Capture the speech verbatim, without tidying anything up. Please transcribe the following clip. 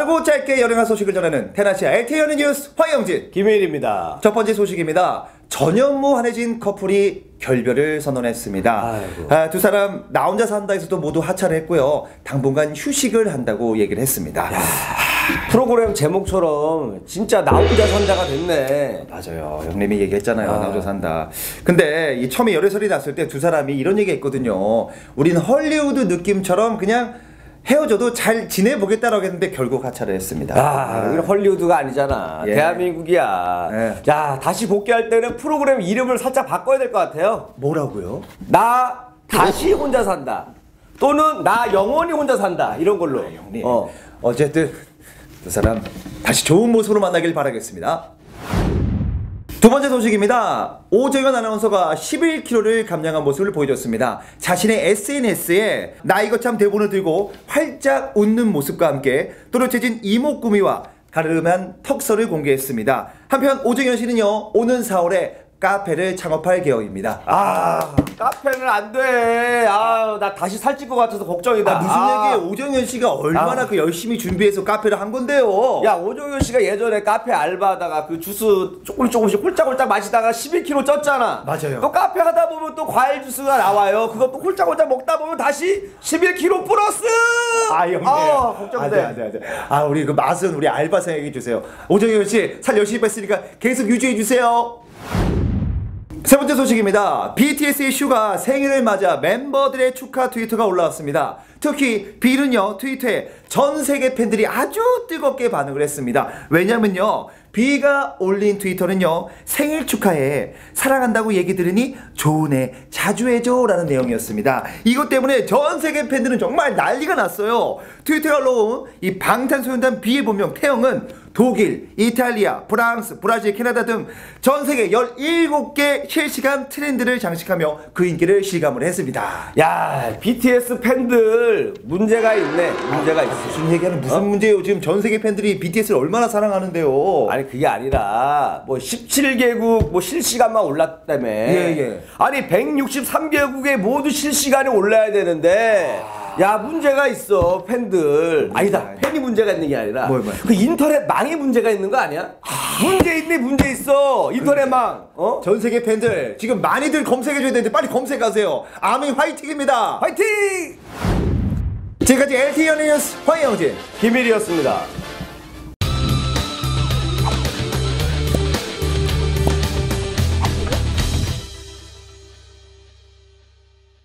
빠르고 짧게 연예가 소식을 전하는 테나시아 엘티이 연예 뉴스 황영진 김혜일입니다. 첫 번째 소식입니다. 전현무 한혜진 커플이 결별을 선언했습니다. 아, 두 사람 나 혼자 산다에서도 모두 하차를 했고요. 당분간 휴식을 한다고 얘기를 했습니다. 야, 프로그램 제목처럼 진짜 나 혼자 산다가 됐네. 맞아요. 형님이 얘기했잖아요. 아. 나 혼자 산다. 근데 이 처음에 열애설이 났을 때 두 사람이 이런 얘기 했거든요. 우린 헐리우드 느낌처럼 그냥 헤어져도 잘 지내보겠다라고 했는데 결국 하차를 했습니다. 아, 여기는 헐리우드가 아니잖아. 예. 대한민국이야. 예. 야, 다시 복귀할 때는 프로그램 이름을 살짝 바꿔야 될 것 같아요. 뭐라고요? 나 다시 혼자 산다. 또는 나 영원히 혼자 산다. 이런 걸로. 아, 형님. 어. 어쨌든 두 사람 다시 좋은 모습으로 만나길 바라겠습니다. 두 번째 소식입니다. 오정현 아나운서가 십일 킬로그램를 감량한 모습을 보여줬습니다. 자신의 에스엔에스에 나 이거 참 대본을 들고 활짝 웃는 모습과 함께 또렷해진 이목구미와 가르르한 턱선을 공개했습니다. 한편 오정현 씨는요, 오는 사월에 카페를 창업할 계획입니다. 아, 카페는 안 돼. 아, 나 다시 살찔 것 같아서 걱정이다. 아, 무슨 아. 얘기예요? 오정현 씨가 얼마나 아. 그 열심히 준비해서 카페를 한 건데요. 야, 오정현 씨가 예전에 카페 알바하다가 그 주스 조금 조금씩 홀짝홀짝 마시다가 십일 킬로그램 쪘잖아. 맞아요. 또 카페 하다 보면 또 과일 주스가 나와요. 그것도 홀짝홀짝 먹다 보면 다시 십일 킬로그램 플러스. 아, 형님. 아, 걱정돼. 안 돼, 안 돼, 안 돼. 아, 우리 그 맛은 우리 알바생 얘기해 주세요. 오정현 씨, 살 열심히 뺐으니까 계속 유지해 주세요. 세 번째 소식입니다. 비티에스의 슈가 생일을 맞아 멤버들의 축하 트위터가 올라왔습니다. 특히 B는요, 트위터에 전 세계 팬들이 아주 뜨겁게 반응을 했습니다. 왜냐면요, B가 올린 트위터는요, 생일 축하해, 사랑한다고 얘기 들으니 좋은 애 자주 해줘 라는 내용이었습니다. 이것 때문에 전 세계 팬들은 정말 난리가 났어요. 트위터에 올라온 이 방탄소년단 B의 본명 태영은 독일, 이탈리아, 프랑스, 브라질, 캐나다 등 전 세계 열일곱 개 실시간 트렌드를 장식하며 그 인기를 실감을 했습니다. 야, 비티에스 팬들 문제가 있네. 문제가 있어. 무슨 얘기하는 무슨 어? 문제예요? 지금 전 세계 팬들이 비티에스를 얼마나 사랑하는데요. 아니, 그게 아니라 뭐 십칠 개국 뭐 실시간만 올랐다며. 예, 예. 아니, 백육십삼 개국에 모두 실시간이 올라야 되는데 아... 야, 문제가 있어. 팬들. 아니다, 팬이 문제가 있는 게 아니라 뭘, 뭘. 그 인터넷 망이 문제가 있는 거 아니야? 문제 있네. 문제 있어. 인터넷 망. 어? 전 세계 팬들 지금 많이들 검색해줘야 되는데 빨리 검색하세요. 아미 화이팅입니다. 화이팅! 지금까지 엘티이 연예 뉴스 황영진 김일이었습니다.